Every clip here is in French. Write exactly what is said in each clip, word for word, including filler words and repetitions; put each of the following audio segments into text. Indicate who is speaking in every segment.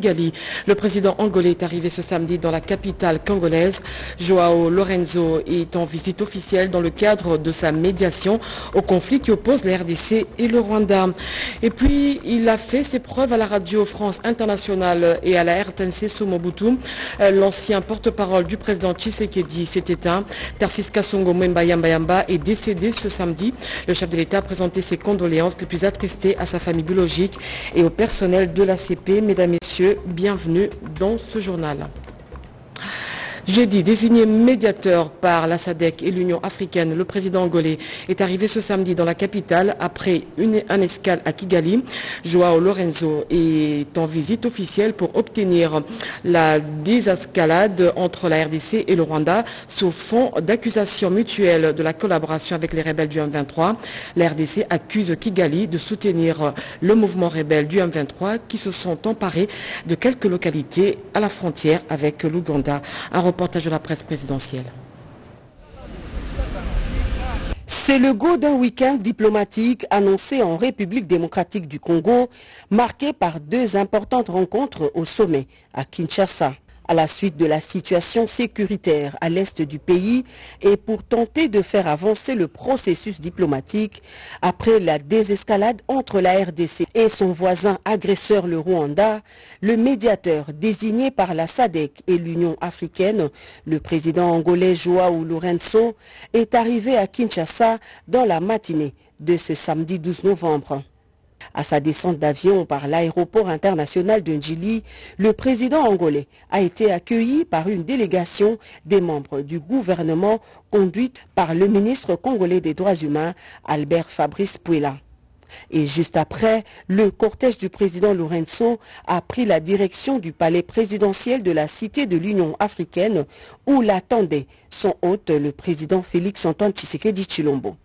Speaker 1: Kigali. Le président angolais est arrivé ce samedi dans la capitale congolaise. Joao Lorenzo est en visite officielle dans le cadre de sa médiation au conflit qui oppose la R D C et le Rwanda. Et puis, il a fait ses preuves à la radio France Internationale et à la R T N C sous Mobutu. L'ancien porte-parole du président Tshisekedi s'est éteint. Tarsis Kasongo Mwemba Yamba Yamba est décédé ce samedi. Le chef de l'État a présenté ses condoléances les plus attristées à sa famille biologique et au personnel de l'A C P. Mesdames, Messieurs, bienvenue dans ce journal. Jeudi, désigné médiateur par la S A D C et l'Union africaine, le président angolais est arrivé ce samedi dans la capitale après une, un escale à Kigali. Joao Lorenzo est en visite officielle pour obtenir la désescalade entre la R D C et le Rwanda sous fond d'accusations mutuelles de la collaboration avec les rebelles du M vingt-trois. La R D C accuse Kigali de soutenir le mouvement rebelle du M vingt-trois qui se sont emparés de quelques localités à la frontière avec l'Ouganda. Un reportage de la presse présidentielle.
Speaker 2: C'est le go d'un week-end diplomatique annoncé en République démocratique du Congo, marqué par deux importantes rencontres au sommet à Kinshasa. À la suite de la situation sécuritaire à l'est du pays et pour tenter de faire avancer le processus diplomatique après la désescalade entre la R D C et son voisin agresseur le Rwanda, le médiateur désigné par la S A D C et l'Union africaine, le président angolais Joao Lorenzo, est arrivé à Kinshasa dans la matinée de ce samedi douze novembre. À sa descente d'avion par l'aéroport international de Njili, le président angolais a été accueilli par une délégation des membres du gouvernement conduite par le ministre congolais des droits humains, Albert Fabrice Puela. Et juste après, le cortège du président Lorenzo a pris la direction du palais présidentiel de la Cité de l'Union africaine où l'attendait son hôte, le président Félix Antoine Tshisekedi Tshilombo.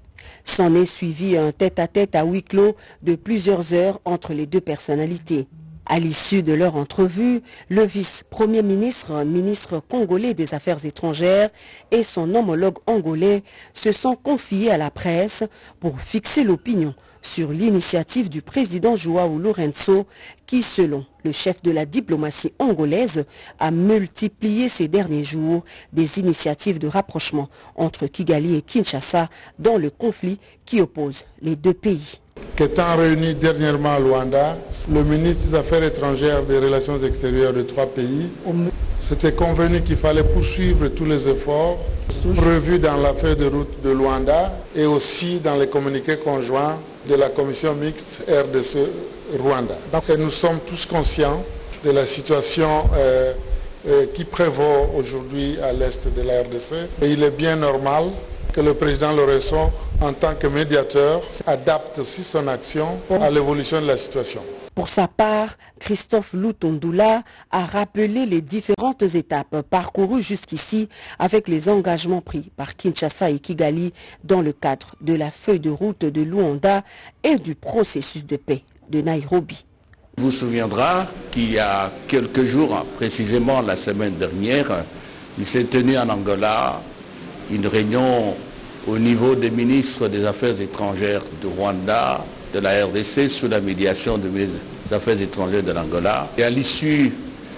Speaker 2: S'en est suivi un tête-à-tête à huis clos de plusieurs heures entre les deux personnalités. À l'issue de leur entrevue, le vice-premier ministre, ministre congolais des Affaires étrangères et son homologue angolais se sont confiés à la presse pour fixer l'opinion sur l'initiative du président Joao Lorenzo qui, selon le chef de la diplomatie angolaise, a multiplié ces derniers jours des initiatives de rapprochement entre Kigali et Kinshasa dans le conflit qui oppose les deux pays.
Speaker 3: Qu'étant réuni dernièrement à Luanda, le ministre des Affaires étrangères et des Relations extérieures de trois pays s'était convenu qu'il fallait poursuivre tous les efforts prévus dans la feuille de route de Luanda et aussi dans les communiqués conjoints de la commission mixte R D C-Rwanda. Et nous sommes tous conscients de la situation euh, euh, qui prévaut aujourd'hui à l'est de la R D C. Et il est bien normal que le président Lorenzo, en tant que médiateur, adapte aussi son action à l'évolution de la situation.
Speaker 2: Pour sa part, Christophe Lutundula a rappelé les différentes étapes parcourues jusqu'ici avec les engagements pris par Kinshasa et Kigali dans le cadre de la feuille de route de Luanda et du processus de paix de Nairobi.
Speaker 4: Vous vous souviendra qu'il y a quelques jours, précisément la semaine dernière, il s'est tenu en Angola une réunion au niveau des ministres des Affaires étrangères du Rwanda, de la R D C, sous la médiation des ministres des Affaires étrangères de l'Angola. Et à l'issue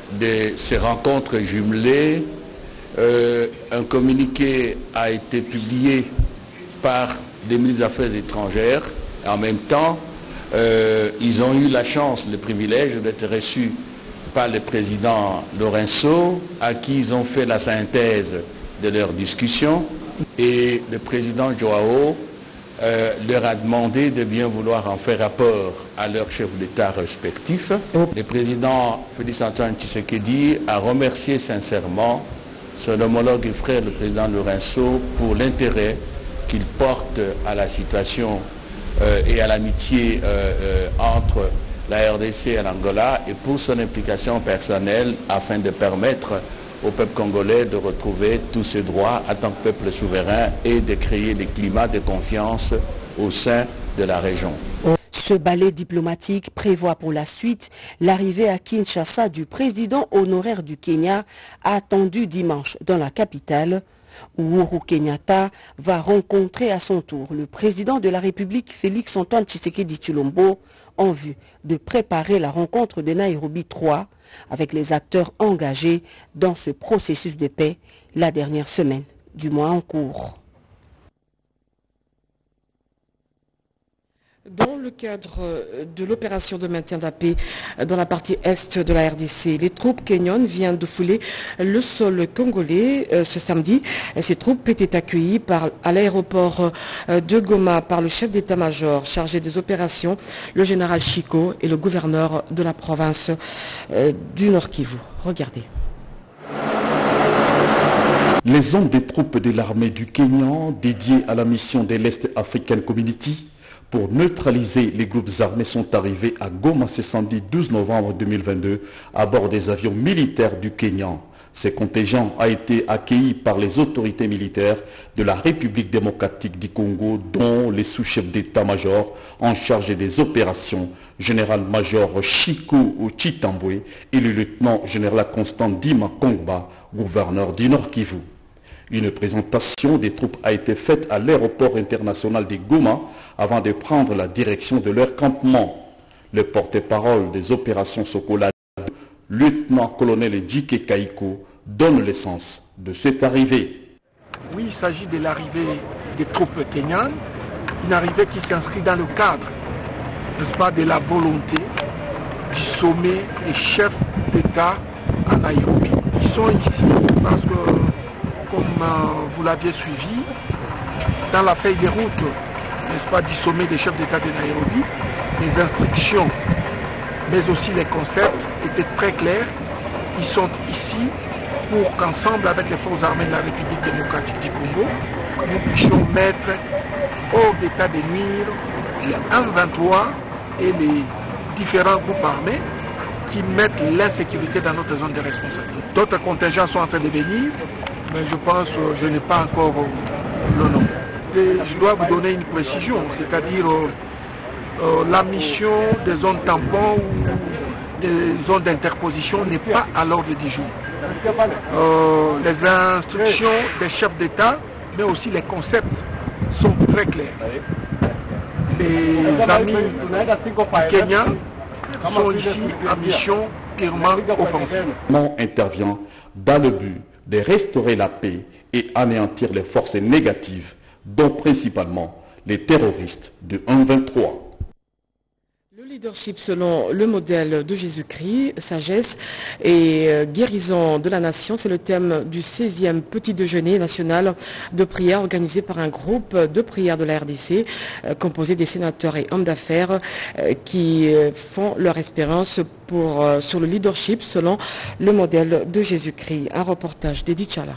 Speaker 4: de ces rencontres jumelées, euh, un communiqué a été publié par des ministres des Affaires étrangères. En même temps, euh, ils ont eu la chance, le privilège d'être reçus par le président Lorenzo, à qui ils ont fait la synthèse de leur discussion. Et le président Joao euh, leur a demandé de bien vouloir en faire rapport à leurs chefs d'État respectifs. Le président Félix Antoine Tshisekedi a remercié sincèrement son homologue et frère, le président Lorenzo, pour l'intérêt qu'il porte à la situation euh, et à l'amitié euh, euh, entre la R D C et l'Angola et pour son implication personnelle afin de permettre au peuple congolais de retrouver tous ses droits en tant que peuple souverain et de créer des climats de confiance au sein de la région.
Speaker 2: Ce ballet diplomatique prévoit pour la suite l'arrivée à Kinshasa du président honoraire du Kenya, attendu dimanche dans la capitale, Uhuru Kenyatta va rencontrer à son tour le président de la République Félix Antoine Tshisekedi Tshilombo en vue de préparer la rencontre de Nairobi trois avec les acteurs engagés dans ce processus de paix la dernière semaine du mois en cours.
Speaker 1: Dans le cadre de l'opération de maintien de la paix dans la partie est de la R D C, les troupes kenyanes viennent de fouler le sol congolais ce samedi. Ces troupes étaient accueillies par, à l'aéroport de Goma par le chef d'état-major chargé des opérations, le général Chiko, et le gouverneur de la province du Nord Kivu. Regardez.
Speaker 5: Les hommes des troupes de l'armée du Kenya dédiées à la mission de l'Est African Community pour neutraliser les groupes armés sont arrivés à Goma ce samedi douze novembre deux mille vingt-deux à bord des avions militaires du Kenya. Ce contingent a été accueilli par les autorités militaires de la République démocratique du Congo, dont les sous-chefs d'état-major en charge des opérations, général-major Chiko Chitambwe et le lieutenant-général Constant Dima Kongba, gouverneur du Nord Kivu. Une présentation des troupes a été faite à l'aéroport international de Goma avant de prendre la direction de leur campement. Le porte-parole des opérations Sokola, lieutenant-colonel Djike Kaiko, donne l'essence de cette arrivée.
Speaker 6: Oui, il s'agit de l'arrivée des troupes kenyanes, une arrivée qui s'inscrit dans le cadre, n'est-ce pas, de la volonté du sommet des chefs d'État à Nairobi. Ils sont ici parce que, comme vous l'aviez suivi, dans la feuille de route, n'est-ce pas, du sommet des chefs d'État de Nairobi, les instructions, mais aussi les concepts étaient très clairs. Ils sont ici pour qu'ensemble, avec les forces armées de la République démocratique du Congo, nous puissions mettre hors d'état de nuire les M vingt-trois et les différents groupes armés qui mettent l'insécurité dans notre zone de responsabilité. D'autres contingents sont en train de venir, mais je pense que je n'ai pas encore le nom. Et je dois vous donner une précision, c'est-à-dire euh, euh, la mission des zones tampons ou des zones d'interposition n'est pas à l'ordre du jour. Euh, les instructions des chefs d'État, mais aussi les concepts sont très clairs. Les amis du Kenya sont ici en mission purement offensive.
Speaker 5: On intervient dans le but de restaurer la paix et anéantir les forces négatives, dont principalement les terroristes de M vingt-trois.
Speaker 1: Le leadership selon le modèle de Jésus-Christ, sagesse et guérison de la nation, c'est le thème du seizième petit déjeuner national de prière organisé par un groupe de prière de la R D C, composé des sénateurs et hommes d'affaires qui font leur expérience pour, sur le leadership selon le modèle de Jésus-Christ. Un reportage d'Edith Chala.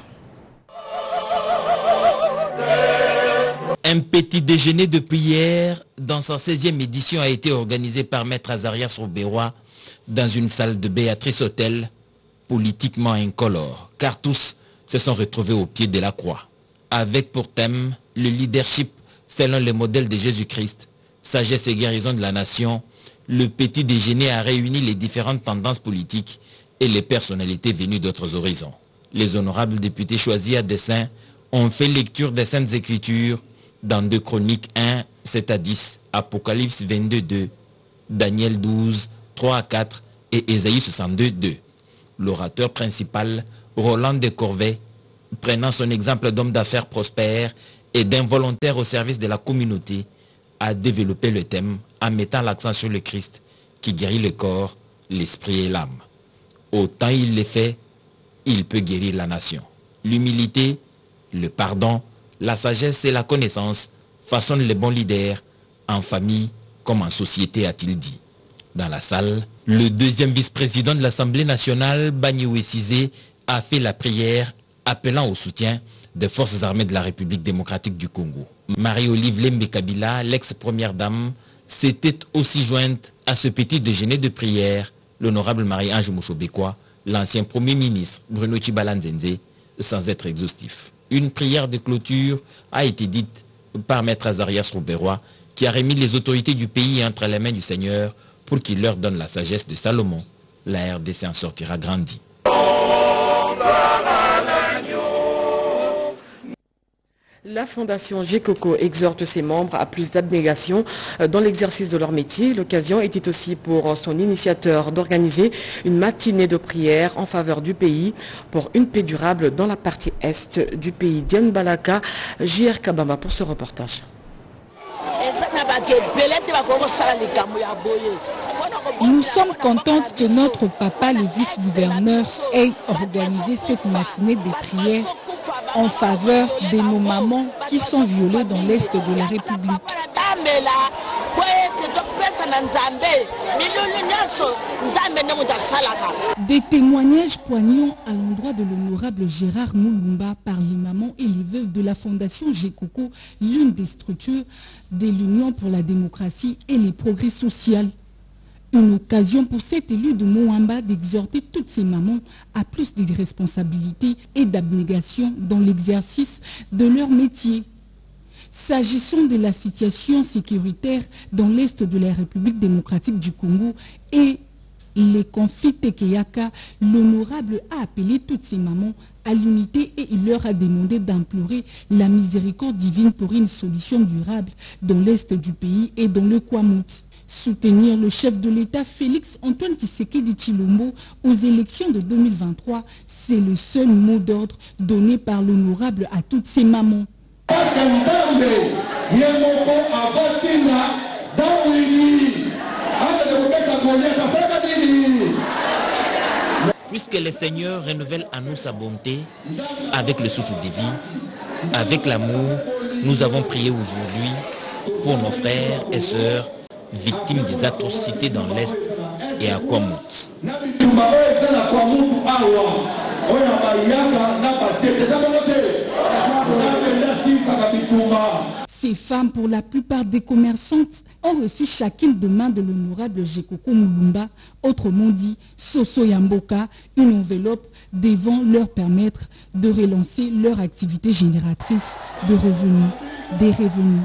Speaker 7: Un petit déjeuner de prière dans sa seizième édition a été organisé par Maître Azarias Robérois dans une salle de Béatrice Hôtel, politiquement incolore, car tous se sont retrouvés au pied de la croix, avec pour thème le leadership selon le modèle de Jésus-Christ, sagesse et guérison de la nation. Le petit déjeuner a réuni les différentes tendances politiques et les personnalités venues d'autres horizons. Les honorables députés choisis à dessein ont fait lecture des Saintes Écritures dans deux Chroniques un, sept à dix, Apocalypse vingt-deux, deux, Daniel douze, trois à quatre et Ésaïe soixante-deux, deux. L'orateur principal, Roland de Corvée, prenant son exemple d'homme d'affaires prospère et d'involontaire au service de la communauté, a développé le thème en mettant l'accent sur le Christ qui guérit le corps, l'esprit et l'âme. Autant il le fait, il peut guérir la nation. L'humilité, le pardon, la sagesse et la connaissance façonnent les bons leaders, en famille comme en société, a-t-il dit. Dans la salle, le deuxième vice-président de l'Assemblée nationale, Banioué Cizé, a fait la prière appelant au soutien des forces armées de la République démocratique du Congo. Marie-Olive Lembe Kabila, l'ex-première dame, s'était aussi jointe à ce petit déjeuner de prière. L'honorable Marie-Ange Mouchobekwa, l'ancien premier ministre Bruno Tshibala-Nzenze, sans être exhaustif. Une prière de clôture a été dite par Maître Azarias Robérois, qui a remis les autorités du pays entre les mains du Seigneur pour qu'il leur donne la sagesse de Salomon. La R D C en sortira grandie.
Speaker 1: La Fondation Gécoco exhorte ses membres à plus d'abnégation dans l'exercice de leur métier. L'occasion était aussi pour son initiateur d'organiser une matinée de prière en faveur du pays pour une paix durable dans la partie est du pays. Diane Balaka, J R Kabamba pour ce reportage.
Speaker 8: Nous sommes contentes que notre papa, le vice-gouverneur, ait organisé cette matinée des prières en faveur de nos mamans qui sont violées dans l'Est de la République. Des témoignages poignants à l'endroit de l'honorable Gérard Moulumba par les mamans et les veuves de la Fondation Gécoco, l'une des structures de l'Union pour la démocratie et les progrès sociaux. Une occasion pour cet élu de Moamba d'exhorter toutes ces mamans à plus de responsabilités et d'abnégation dans l'exercice de leur métier. S'agissant de la situation sécuritaire dans l'Est de la République démocratique du Congo et les conflits Tekeyaka, l'honorable a appelé toutes ces mamans à l'unité et il leur a demandé d'implorer la miséricorde divine pour une solution durable dans l'Est du pays et dans le Kwamut. Soutenir le chef de l'État Félix Antoine Tshisekedi Tshilombo aux élections de deux mille vingt-trois, c'est le seul mot d'ordre donné par l'honorable à toutes ces mamans.
Speaker 7: Puisque le Seigneur renouvelle à nous sa bonté, avec le souffle de vie, avec l'amour, nous avons prié aujourd'hui pour nos frères et sœurs victimes des atrocités dans l'Est et à Kwamut.
Speaker 8: Ces femmes, pour la plupart des commerçantes, ont reçu chacune de main de l'honorable Gécoco Moulumba, autrement dit Soso Yamboka, une enveloppe devant leur permettre de relancer leur activité génératrice de revenus, des revenus.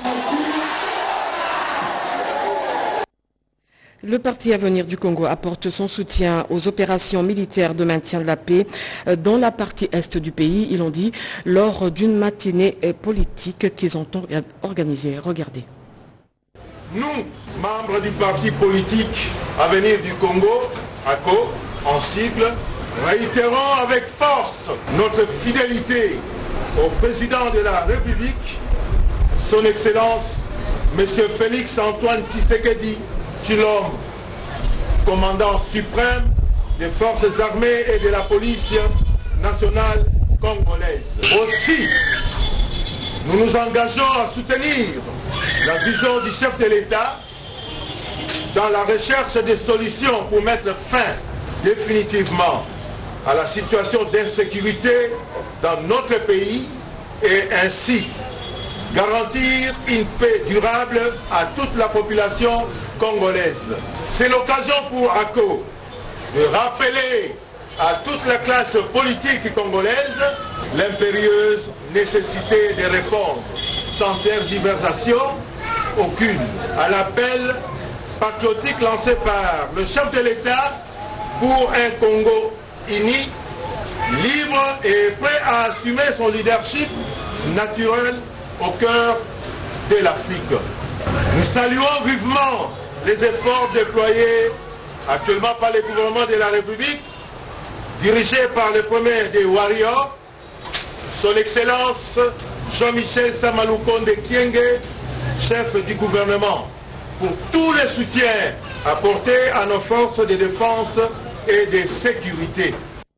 Speaker 1: Le Parti Avenir du Congo apporte son soutien aux opérations militaires de maintien de la paix dans la partie est du pays, ils l'ont dit, lors d'une matinée politique qu'ils ont organisée. Regardez.
Speaker 9: Nous, membres du parti politique Avenir du Congo, A C O, en sigle, réitérons avec force notre fidélité au président de la République, son Excellence, M. Félix Antoine Tshisekedi Tshilombo, commandant suprême des forces armées et de la police nationale congolaise. Aussi, nous nous engageons à soutenir la vision du chef de l'État dans la recherche des solutions pour mettre fin définitivement à la situation d'insécurité dans notre pays et ainsi garantir une paix durable à toute la population congolaise. C'est l'occasion pour A C O de rappeler à toute la classe politique congolaise l'impérieuse nécessité de répondre sans tergiversation aucune à l'appel patriotique lancé par le chef de l'État pour un Congo uni, libre et prêt à assumer son leadership naturel au cœur de l'Afrique. Nous saluons vivement les efforts déployés actuellement par le gouvernement de la République, dirigé par le premier des Warriors, son Excellence Jean-Michel Samaloukonde Kyenge, chef du gouvernement, pour tous les soutiens apportés à nos forces de défense et de sécurité.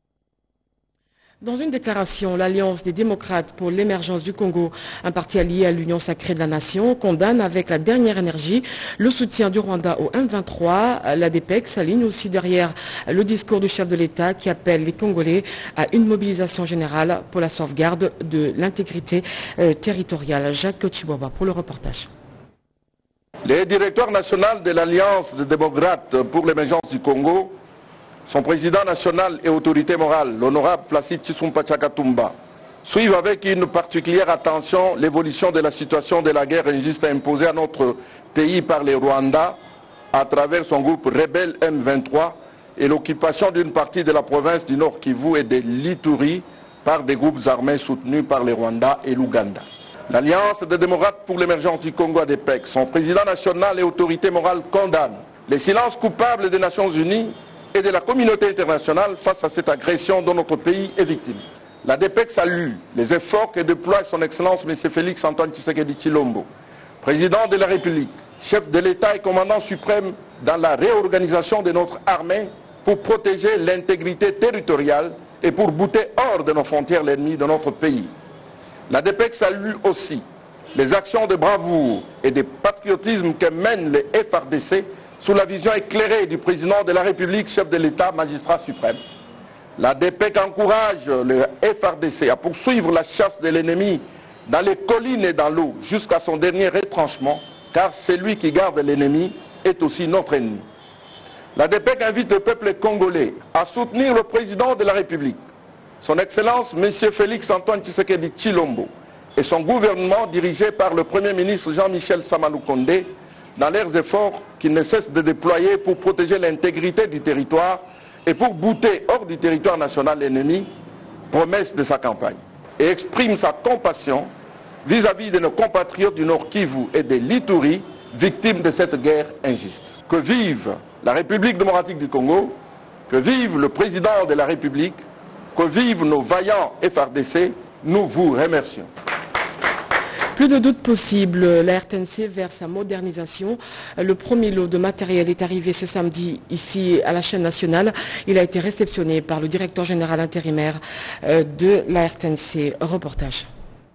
Speaker 1: Dans une déclaration, l'Alliance des démocrates pour l'émergence du Congo, un parti allié à l'Union sacrée de la nation, condamne avec la dernière énergie le soutien du Rwanda au M vingt-trois. La D P E C s'aligne aussi derrière le discours du chef de l'État qui appelle les Congolais à une mobilisation générale pour la sauvegarde de l'intégrité euh, territoriale. Jacques Chiboba pour le reportage.
Speaker 10: Le directeur national de l'Alliance des démocrates pour l'émergence du Congo, son président national et autorité morale, l'honorable Placide Tshisumpa Tshakatumba, suivent avec une particulière attention l'évolution de la situation de la guerre injuste imposée à notre pays par les Rwandais à travers son groupe rebelle M vingt-trois et l'occupation d'une partie de la province du Nord Kivu et de l'Ituri par des groupes armés soutenus par le Rwanda et l'Ouganda. L'Alliance des démocrates pour l'émergence du Congo A D P E C, son président national et autorité morale condamnent les silences coupables des Nations Unies et de la communauté internationale face à cette agression dont notre pays est victime. L'A D P E C salue les efforts que déploie son Excellence M. Félix Antoine Tshisekedi Tshilombo, président de la République, chef de l'État et commandant suprême dans la réorganisation de notre armée pour protéger l'intégrité territoriale et pour bouter hors de nos frontières l'ennemi de notre pays. L'A D P E C salue aussi les actions de bravoure et de patriotisme que mène le F R D C sous la vision éclairée du président de la République, chef de l'État, magistrat suprême. L'A D P E C encourage le F R D C à poursuivre la chasse de l'ennemi dans les collines et dans l'eau jusqu'à son dernier retranchement, car celui qui garde l'ennemi est aussi notre ennemi. L'A D P E C invite le peuple congolais à soutenir le président de la République, son Excellence M. Félix Antoine Tshisekedi Tshilombo et son gouvernement dirigé par le Premier ministre Jean-Michel Sama Lukonde dans leurs efforts qu'ils ne cessent de déployer pour protéger l'intégrité du territoire et pour bouter hors du territoire national l'ennemi, promesse de sa campagne, et exprime sa compassion vis-à-vis de nos compatriotes du Nord Kivu et de l'Ituri, victimes de cette guerre injuste. Que vive la République démocratique du Congo, que vive le président de la République, que vivent nos vaillants F R D C, nous vous remercions.
Speaker 1: Plus de doute possible, la R T N C vers sa modernisation. Le premier lot de matériel est arrivé ce samedi ici à la chaîne nationale. Il a été réceptionné par le directeur général intérimaire de la R T N C. Reportage.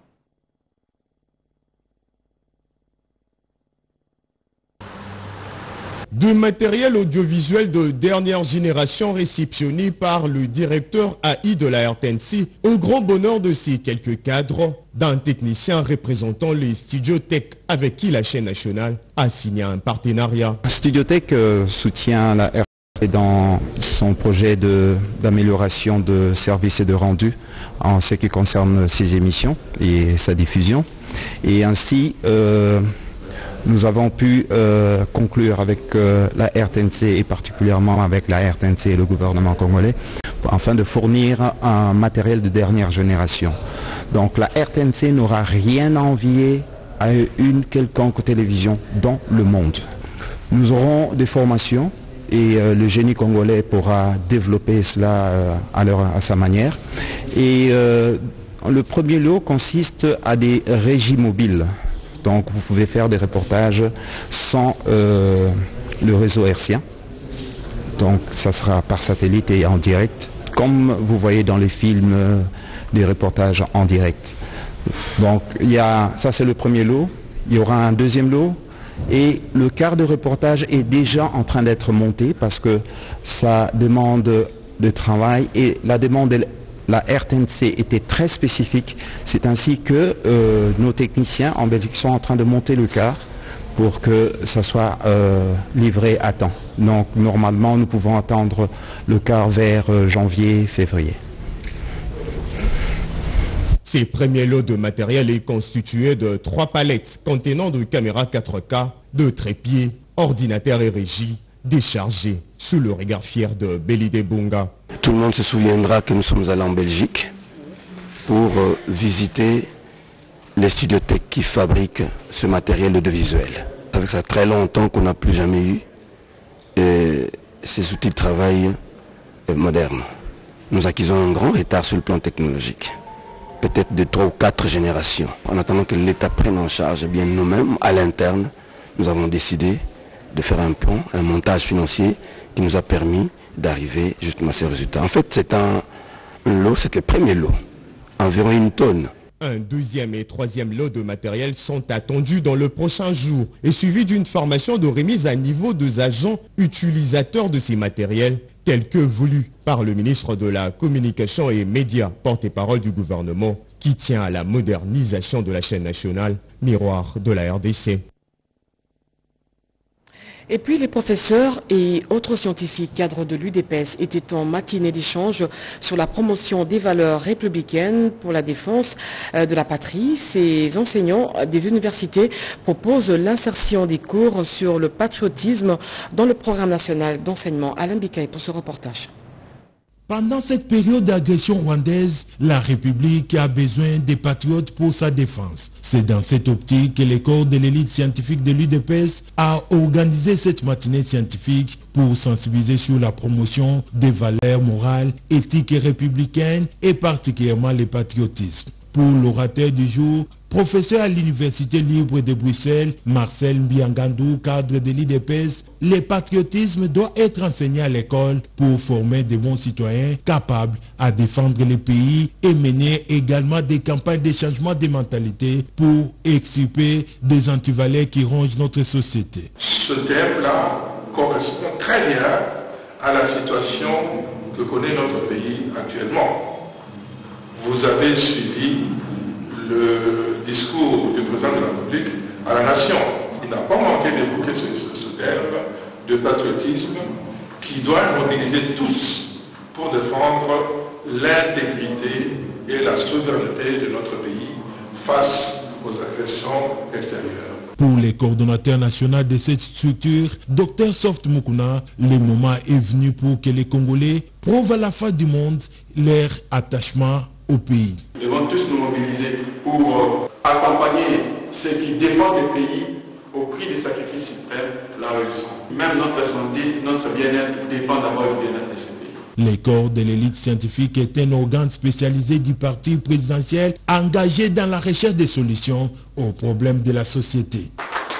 Speaker 11: Du matériel audiovisuel de dernière génération réceptionné par le directeur A I de la R T N C au grand bonheur de ces quelques cadres d'un technicien représentant les Studio Tech avec qui la chaîne nationale a signé un partenariat.
Speaker 12: Studio Tech euh, soutient la R T N C dans son projet d'amélioration de, de services et de rendu en ce qui concerne ses émissions et sa diffusion. Et ainsi, euh, nous avons pu euh, conclure avec euh, la R T N C et particulièrement avec la R T N C et le gouvernement congolais afin de fournir un matériel de dernière génération. Donc la R T N C n'aura rien à envier à une quelconque télévision dans le monde. Nous aurons des formations et euh, le génie congolais pourra développer cela euh, à, leur, à sa manière. Et euh, le premier lot consiste à des régies mobiles. Donc vous pouvez faire des reportages sans euh, le réseau hertzien. Donc ça sera par satellite et en direct, comme vous voyez dans les films, euh, des reportages en direct. Donc il y a, ça c'est le premier lot, il y aura un deuxième lot et le quart de reportage est déjà en train d'être monté parce que ça demande de travail et la demande est la R T N C était très spécifique. C'est ainsi que euh, nos techniciens en Belgique sont en train de monter le quart pour que ça soit euh, livré à temps. Donc normalement, nous pouvons attendre le quart vers euh, janvier, février.
Speaker 11: Ces premiers lots de matériel est constitué de trois palettes contenant de caméras quatre K, de trépieds, ordinateurs et régies, déchargés sous le regard fier de Belide Bunga.
Speaker 13: Tout le monde se souviendra que nous sommes allés en Belgique pour euh, visiter les studios tech qui fabriquent ce matériel audiovisuel. Ça fait ça très longtemps qu'on n'a plus jamais eu et ces outils de travail euh, modernes. Nous acquisons un grand retard sur le plan technologique, peut-être de trois ou quatre générations. En attendant que l'État prenne en charge, eh bien nous-mêmes, à l'interne, nous avons décidé de faire un plan, un montage financier qui nous a permis d'arriver justement à ces résultats. En fait, c'est un, un lot, c'est le premier lot, environ une tonne.
Speaker 11: Un deuxième et troisième lot de matériel sont attendus dans le prochain jour et suivi d'une formation de remise à niveau des agents utilisateurs de ces matériels, tels que voulu par le ministre de la Communication et Médias, porte-parole du gouvernement, qui tient à la modernisation de la chaîne nationale, miroir de la R D C.
Speaker 1: Et puis les professeurs et autres scientifiques cadres de l'U D P S étaient en matinée d'échange sur la promotion des valeurs républicaines pour la défense de la patrie. Ces enseignants des universités proposent l'insertion des cours sur le patriotisme dans le programme national d'enseignement. Alain Bikaï pour ce reportage.
Speaker 14: Pendant cette période d'agression rwandaise, la République a besoin des patriotes pour sa défense. C'est dans cette optique que les corps de l'élite scientifique de l'U D P S a organisé cette matinée scientifique pour sensibiliser sur la promotion des valeurs morales, éthiques et républicaines et particulièrement le patriotisme. Pour l'orateur du jour, professeur à l'Université libre de Bruxelles, Marcel Mbiangandou, cadre de l'I D P S, le patriotisme doit être enseigné à l'école pour former de bons citoyens capables à défendre le pays et mener également des campagnes de changement de mentalité pour extirper des antivaleurs qui rongent notre société.
Speaker 9: Ce thème-là correspond très bien à la situation que connaît notre pays actuellement. Vous avez suivi le discours du président de la République à la nation. Il n'a pas manqué d'évoquer ce, ce, ce terme de patriotisme qui doit mobiliser tous pour défendre l'intégrité et la souveraineté de notre pays face aux agressions extérieures.
Speaker 14: Pour les coordonnateurs nationaux de cette structure, Docteur Soft Mukuna, le moment est venu pour que les Congolais prouvent à la face du monde leur attachement au pays.
Speaker 15: Nous devons tous nous mobiliser pour euh, accompagner ceux qui défendent le pays au prix des sacrifices suprêmes là où ils sont. Même notre santé, notre bien-être dépend d'abord du bien-être de ce pays.
Speaker 14: Les corps de l'élite scientifique est un organe spécialisé du parti présidentiel engagé dans la recherche des solutions aux problèmes de la société.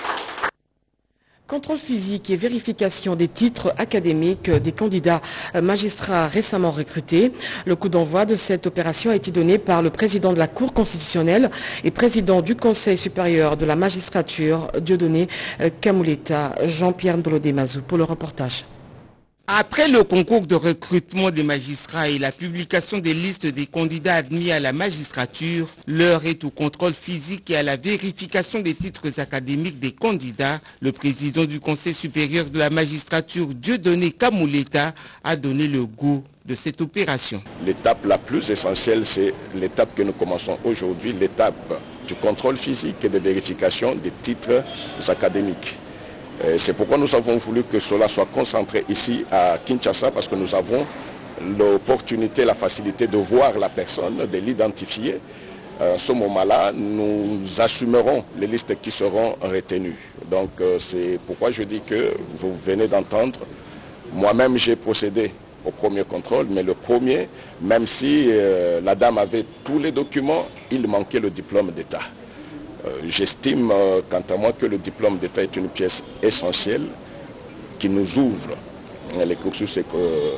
Speaker 1: Contrôle physique et vérification des titres académiques des candidats magistrats récemment recrutés. Le coup d'envoi de cette opération a été donné par le président de la Cour constitutionnelle et président du Conseil supérieur de la magistrature, Dieudonné Kamuleta. Jean-Pierre Ndolodemazou pour le reportage.
Speaker 16: Après le concours de recrutement des magistrats et la publication des listes des candidats admis à la magistrature, l'heure est au contrôle physique et à la vérification des titres académiques des candidats. Le président du Conseil supérieur de la magistrature, Dieudonné Kamuleta, a donné le go de cette opération.
Speaker 17: L'étape la plus essentielle, c'est l'étape que nous commençons aujourd'hui, l'étape du contrôle physique et de vérification des titres académiques. C'est pourquoi nous avons voulu que cela soit concentré ici à Kinshasa, parce que nous avons l'opportunité, la facilité de voir la personne, de l'identifier. À ce moment-là, nous assumerons les listes qui seront retenues. Donc c'est pourquoi je dis que vous venez d'entendre, moi-même j'ai procédé au premier contrôle, mais le premier, même si euh, la dame avait tous les documents, il manquait le diplôme d'État. J'estime, euh, quant à moi, que le diplôme d'État est une pièce essentielle qui nous ouvre les cursus euh,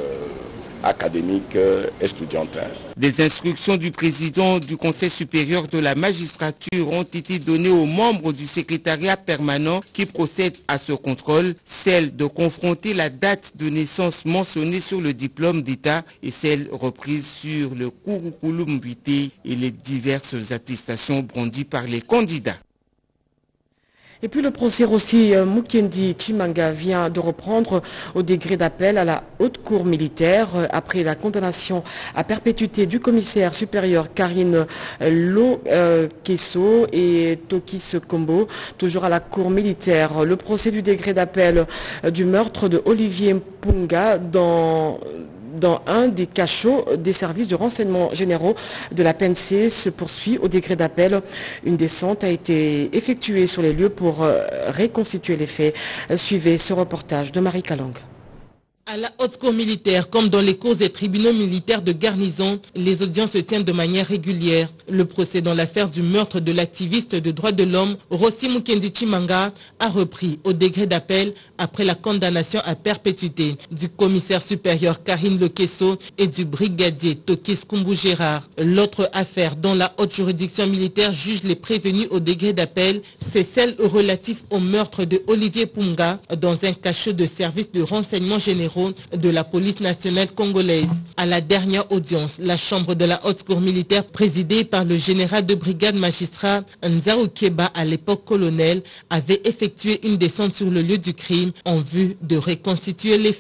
Speaker 17: académiques estudiantins.
Speaker 16: Des instructions du président du Conseil supérieur de la magistrature ont été données aux membres du secrétariat permanent qui procèdent à ce contrôle, celle de confronter la date de naissance mentionnée sur le diplôme d'État et celle reprise sur le curriculum vitae et les diverses attestations brandies par les candidats.
Speaker 1: Et puis le procès aussi Mukendi Chimanga vient de reprendre au degré d'appel à la haute cour militaire après la condamnation à perpétuité du commissaire supérieur Karine Lokeso et Tokis Kombo, toujours à la cour militaire. Le procès du degré d'appel du meurtre de Olivier Mpunga dans... dans un des cachots des services de renseignement généraux de la P N C se poursuit au degré d'appel. Une descente a été effectuée sur les lieux pour reconstituer les faits. Suivez ce reportage de Marie Kalang.
Speaker 7: À la haute cour militaire, comme dans les cours et tribunaux militaires de garnison, les audiences se tiennent de manière régulière. Le procès dans l'affaire du meurtre de l'activiste de droits de l'homme, Rossi Mukendi Chimanga, a repris au degré d'appel après la condamnation à perpétuité du commissaire supérieur Karine Lokeso et du brigadier Tokis Kombo Gérard. L'autre affaire dont la haute juridiction militaire juge les prévenus au degré d'appel, c'est celle relative au meurtre de Olivier Mpunga dans un cachot de service de renseignement généraux de la police nationale congolaise. À la dernière audience, la chambre de la haute cour militaire présidée par le général de brigade magistrat Nzao Keba, à l'époque colonel, avait effectué une descente sur le lieu du crime en vue de reconstituer les faits.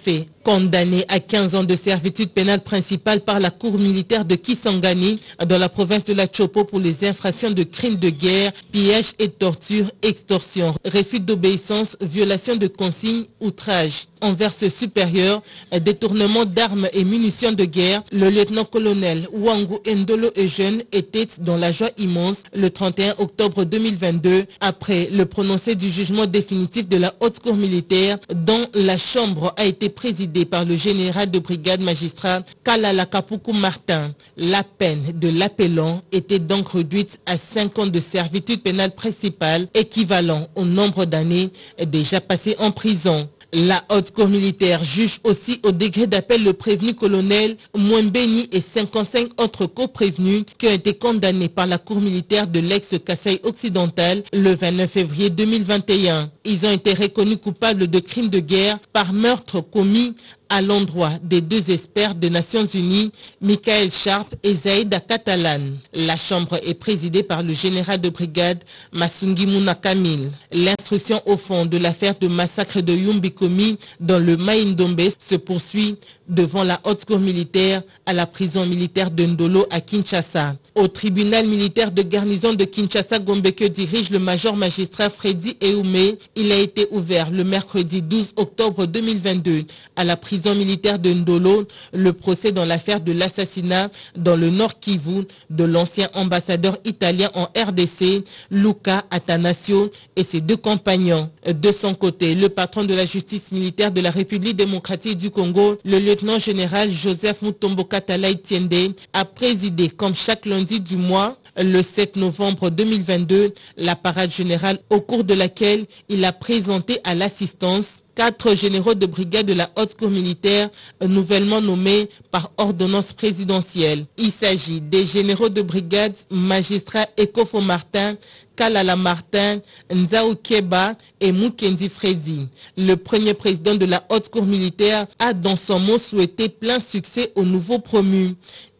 Speaker 7: Condamné à quinze ans de servitude pénale principale par la cour militaire de Kisangani dans la province de la Chopo pour les infractions de crimes de guerre, pillage et torture, extorsion, refus d'obéissance, violation de consignes, outrage envers ce supérieur, détournement d'armes et munitions de guerre, le lieutenant-colonel Wangu Ndolo Eugène était dans la joie immense le trente et un octobre deux mille vingt-deux après le prononcé du jugement définitif de la haute cour militaire dont la chambre a été présidée par le général de brigade magistrat Kalala Kapuku Martin. La peine de l'appellant était donc réduite à cinq ans de servitude pénale principale, équivalent au nombre d'années déjà passées en prison. La haute cour militaire juge aussi au degré d'appel le prévenu colonel Mwembeni et cinquante-cinq autres co-prévenus qui ont été condamnés par la cour militaire de l'ex-Kasaï occidental le vingt-neuf février deux mille vingt et un. Ils ont été reconnus coupables de crimes de guerre par meurtre commis à l'endroit des deux experts des Nations Unies, Michael Sharp et Zaïda Catalan. La chambre est présidée par le général de brigade Masungi Munakamil. L'instruction au fond de l'affaire de massacre de Yumbi commis dans le Maïndombe se poursuit devant la haute cour militaire à la prison militaire de Ndolo à Kinshasa. Au tribunal militaire de garnison de Kinshasa-Gombe que dirige le major magistrat Freddy Eoumé, il a été ouvert le mercredi douze octobre deux mille vingt-deux à la prison militaire de Ndolo, le procès dans l'affaire de l'assassinat dans le Nord Kivu de l'ancien ambassadeur italien en R D C, Luca Attanasio, et ses deux compagnons. De son côté, le patron de la justice militaire de la République démocratique du Congo, le lieutenant-général Joseph Mutombo Katala Etiende, a présidé comme chaque lundi du mois, le sept novembre deux mille vingt-deux, la parade générale au cours de laquelle il a présenté à l'assistance quatre généraux de brigade de la haute cour militaire nouvellement nommés par ordonnance présidentielle. Il s'agit des généraux de brigade magistrats Ekofo Martin, Kalala Martin, Nzao Keba et Mukendi Freddy. Le premier président de la haute cour militaire a dans son mot souhaité plein succès aux nouveaux promus.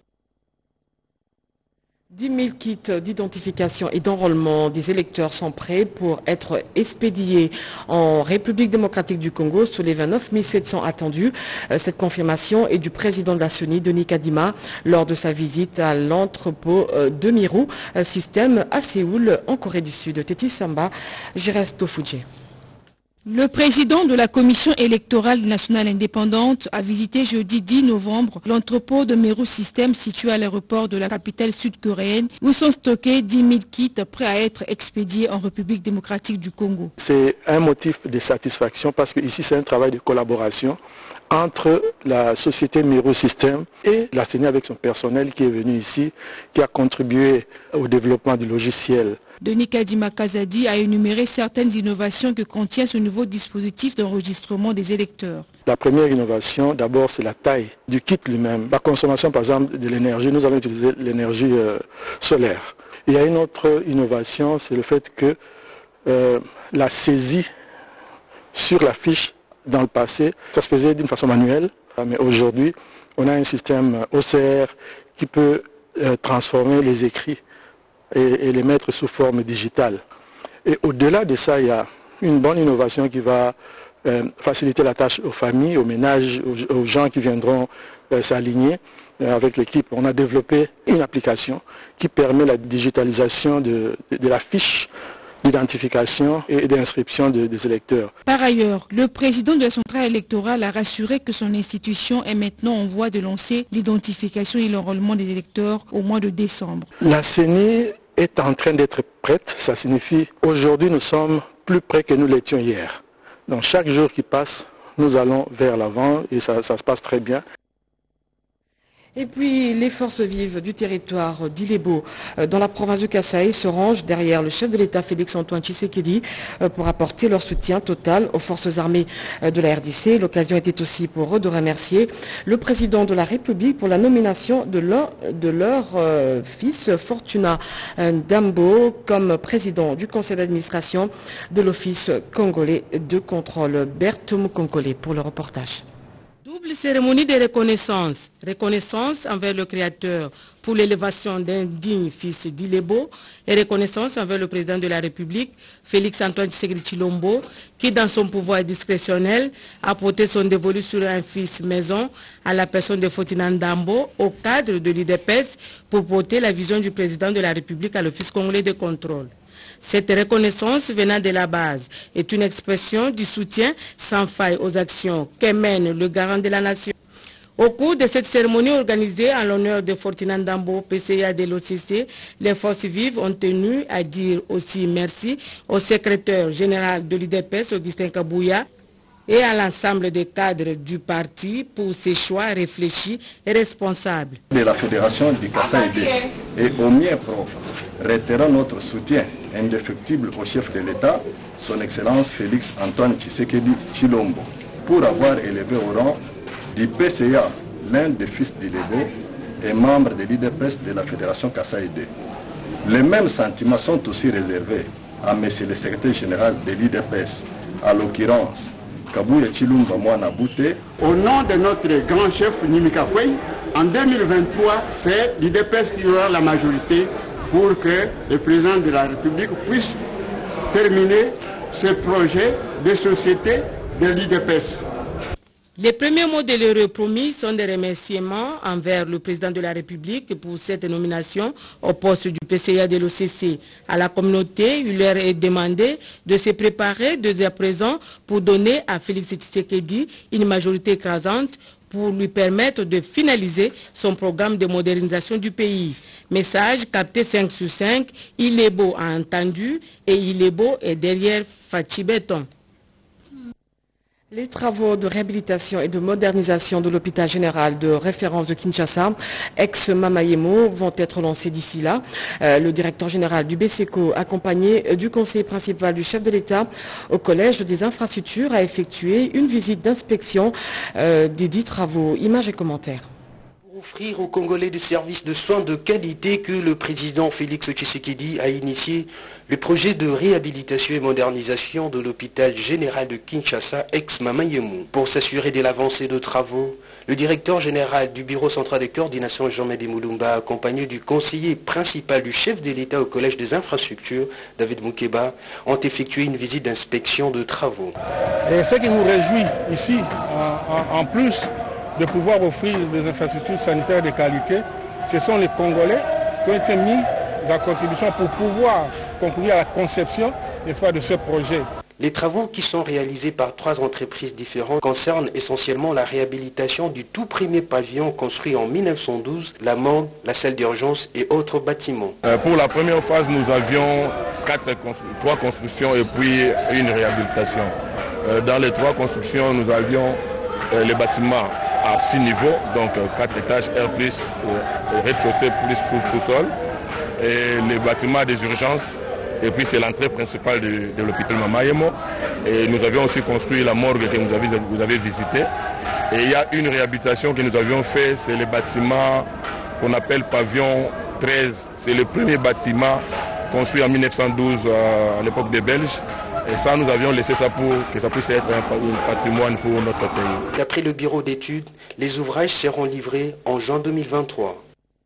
Speaker 1: dix mille kits d'identification et d'enrôlement des électeurs sont prêts pour être expédiés en République démocratique du Congo sur les vingt-neuf mille sept cents attendus. Cette confirmation est du président de la C E N I, Denis Kadima, lors de sa visite à l'entrepôt de Mirou, système à Séoul, en Corée du Sud. Teti Samba, Jérès Tofudje.
Speaker 18: Le président de la commission électorale nationale indépendante a visité jeudi dix novembre l'entrepôt de Meru System situé à l'aéroport de la capitale sud-coréenne où sont stockés dix mille kits prêts à être expédiés en République démocratique du Congo.
Speaker 6: C'est un motif de satisfaction parce que ici c'est un travail de collaboration entre la société Meru System et la C E N I avec son personnel qui est venu ici, qui a contribué au développement du logiciel.
Speaker 18: Denis Kadima Kazadi a énuméré certaines innovations que contient ce nouveau dispositif d'enregistrement des électeurs.
Speaker 6: La première innovation, d'abord, c'est la taille du kit lui-même. La consommation, par exemple, de l'énergie, nous allons utiliser l'énergie euh, solaire. Il y a une autre innovation, c'est le fait que euh, la saisie sur la fiche dans le passé, ça se faisait d'une façon manuelle, mais aujourd'hui, on a un système O C R qui peut euh, transformer les écrits et, et les mettre sous forme digitale. Et au-delà de ça, il y a une bonne innovation qui va euh, faciliter la tâche aux familles, aux ménages, aux, aux gens qui viendront euh, s'aligner euh, avec l'équipe. On a développé une application qui permet la digitalisation de, de, de la fiche d'identification et d'inscription de, des électeurs.
Speaker 18: Par ailleurs, le président de la centrale électorale a rassuré que son institution est maintenant en voie de lancer l'identification et l'enrôlement des électeurs au mois de décembre.
Speaker 6: La C E N I est en train d'être prête, ça signifie aujourd'hui nous sommes plus près que nous l'étions hier. Donc chaque jour qui passe, nous allons vers l'avant et ça, ça se passe très bien.
Speaker 1: Et puis, les forces vives du territoire d'Ilebo, dans la province de Kasaï, se rangent derrière le chef de l'État Félix-Antoine Tshisekedi pour apporter leur soutien total aux forces armées de la R D C. L'occasion était aussi pour eux de remercier le président de la République pour la nomination de leur, de leur euh, fils Fortuna Ndambo comme président du conseil d'administration de l'Office congolais de contrôle. Berthe Mukonkole pour le reportage. Double cérémonie de reconnaissance. Reconnaissance envers le Créateur pour l'élévation d'un digne fils d'Ilebo et reconnaissance envers le président de la République, Félix Antoine Tshisekedi Tshilombo, qui dans son pouvoir discrétionnel a porté son dévolu sur un fils maison à la personne de Fortuna Ndambo au cadre de l'U D P S pour porter la vision du président de la République à l'Office congolais de contrôle. Cette reconnaissance venant de la base est une expression du soutien sans faille aux actions que mène le garant de la nation. Au cours de cette cérémonie organisée en l'honneur de Fortuna Ndambo, P C A de l'O C C, les forces vives ont tenu à dire aussi merci au secrétaire général de l'U D P S, Augustin Kabouya, et à l'ensemble des cadres du parti pour ses choix réfléchis et responsables.
Speaker 19: De la Fédération du Kasaï-D et au mien propre, réitérons notre soutien indéfectible au chef de l'État, son Excellence Félix Antoine Tshisekedi Tshilombo, pour avoir élevé au rang du P C A l'un des fils d'Ilebo et membre de l'U D P S de la Fédération Kasaï-D. Les mêmes sentiments sont aussi réservés à M. le secrétaire général de l'U D P S, à l'occurrence Kabouya Tshilombo Mwana Bouté.
Speaker 20: Au nom de notre grand chef Nimika Kwei, en deux mille vingt-trois, c'est l'U D P S qui aura la majorité pour que le président de la République puisse terminer ce projet de société de l'U D P S.
Speaker 1: Les premiers mots de l'heureux promis sont des remerciements envers le président de la République pour cette nomination au poste du P C A de l'O C C. À la communauté, il leur est demandé de se préparer dès à présent pour donner à Félix Tshisekedi une majorité écrasante pour lui permettre de finaliser son programme de modernisation du pays. Message capté cinq sur cinq, Ilebo a entendu et Ilebo est derrière Fachi Béton.
Speaker 2: Les travaux de réhabilitation et de modernisation de l'hôpital général de référence de Kinshasa, ex-Mamayemo, vont être lancés d'ici là. Euh, le directeur général du B C C O, accompagné du conseiller principal du chef de l'État au Collège des infrastructures, a effectué une visite d'inspection euh, des dix travaux. Images et commentaires.
Speaker 21: Offrir aux Congolais des services de soins de qualité que le président Félix Tshisekedi a initié le projet de réhabilitation et modernisation de l'hôpital général de Kinshasa, ex-Mamayemo. Pour s'assurer de l'avancée de travaux, le directeur général du bureau central de coordination, Jean-Médé Moulumba, accompagné du conseiller principal du chef de l'État au Collège des infrastructures, David Moukeba, ont effectué une visite d'inspection de travaux.
Speaker 22: Et ce qui nous réjouit ici, en, en, en plus de pouvoir offrir des infrastructures sanitaires de qualité, ce sont les Congolais qui ont été mis en contribution pour pouvoir conclure à la conception, n'est-ce pas, de ce projet.
Speaker 21: Les travaux qui sont réalisés par trois entreprises différentes concernent essentiellement la réhabilitation du tout premier pavillon construit en mille neuf cent douze, la morgue, la salle d'urgence et autres bâtiments.
Speaker 10: Euh, pour la première phase, nous avions quatre constru trois constructions et puis une réhabilitation. Euh, dans les trois constructions, nous avions euh, les bâtiments à six niveaux, donc quatre étages, R plus, euh, rez-de-chaussée plus sous-sol, et les bâtiments des urgences, et puis c'est l'entrée principale de, de l'hôpital Mamayemo. Et nous avions aussi construit la morgue que vous avez, vous avez visité. Et il y a une réhabilitation que nous avions fait, c'est le bâtiment qu'on appelle pavillon treize. C'est le premier bâtiment construit en mille neuf cent douze euh, à l'époque des Belges. Et ça, nous avions laissé ça pour que ça puisse être un patrimoine pour notre pays.
Speaker 21: D'après le bureau d'études, les ouvrages seront livrés en juin deux mille vingt-trois.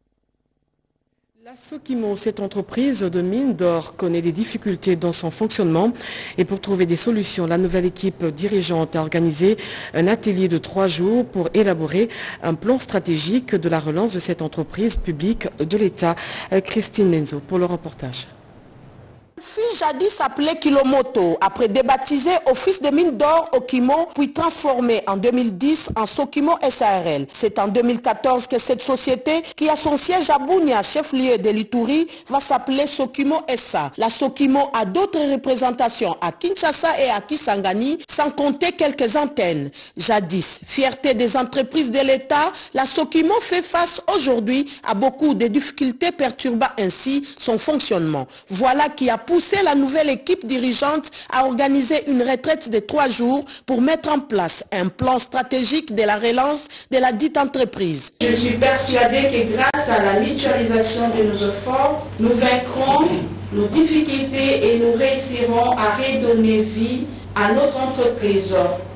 Speaker 2: La Sokimo, cette entreprise de mine d'or, connaît des difficultés dans son fonctionnement. Et pour trouver des solutions, la nouvelle équipe dirigeante a organisé un atelier de trois jours pour élaborer un plan stratégique de la relance de cette entreprise publique de l'État. Christine Menzo pour le reportage.
Speaker 23: Fut jadis appelé Kilomoto, après débaptisé Office des mines d'or Okimo, puis transformé en deux mille dix en Sokimo S A R L. C'est en deux mille quatorze que cette société, qui a son siège à Bunia, chef-lieu de l'Ituri, va s'appeler Sokimo S A. La Sokimo a d'autres représentations à Kinshasa et à Kisangani, sans compter quelques antennes. Jadis, fierté des entreprises de l'État, la Sokimo fait face aujourd'hui à beaucoup de difficultés perturbant ainsi son fonctionnement. Voilà qui a poussé la nouvelle équipe dirigeante à organiser une retraite de trois jours pour mettre en place un plan stratégique de la relance de la dite entreprise.
Speaker 24: Je suis persuadée que grâce à la mutualisation de nos efforts, nous vaincrons nos difficultés et nous réussirons à redonner vie à notre entreprise.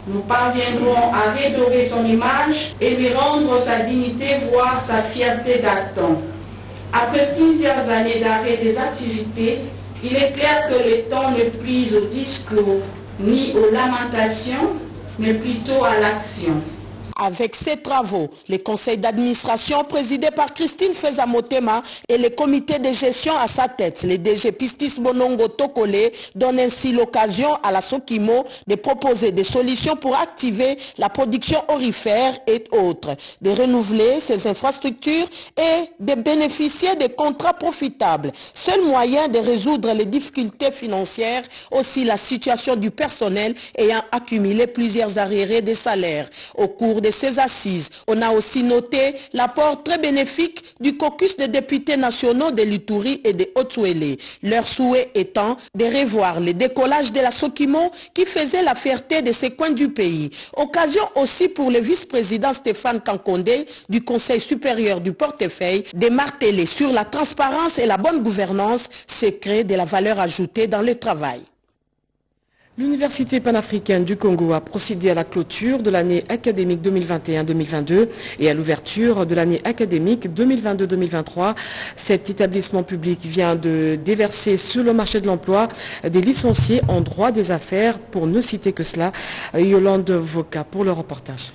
Speaker 24: nous parviendrons à redorer son image et lui rendre sa dignité, voire sa fierté d'actant. Après plusieurs années d'arrêt des activités, il est clair que le temps ne plus au discours ni aux lamentations, mais plutôt à l'action.
Speaker 23: Avec ces travaux, les conseils d'administration présidés par Christine Feza-Motema et les comités de gestion à sa tête, les D G Pistis Bonongo Tokole, donnent ainsi l'occasion à la Sokimo de proposer des solutions pour activer la production aurifère et autres, de renouveler ses infrastructures et de bénéficier de contrats profitables. Seul moyen de résoudre les difficultés financières, aussi la situation du personnel ayant accumulé plusieurs arriérés de salaires. Au cours de ces assises, on a aussi noté l'apport très bénéfique du caucus des députés nationaux de l'Ituri et de Haut-Ouélé. Leur souhait étant de revoir le décollage de la Sokimo qui faisait la fierté de ces coins du pays. Occasion aussi pour le vice-président Stéphane Kankonde du Conseil supérieur du portefeuille de marteler sur la transparence et la bonne gouvernance, secret de la valeur ajoutée dans le travail.
Speaker 1: L'Université panafricaine du Congo a procédé à la clôture de l'année académique deux mille vingt et un deux mille vingt-deux et à l'ouverture de l'année académique deux mille vingt-deux deux mille vingt-trois. Cet établissement public vient de déverser sur le marché de l'emploi des licenciés en droit des affaires, pour ne citer que cela. Yolande Voka pour le reportage.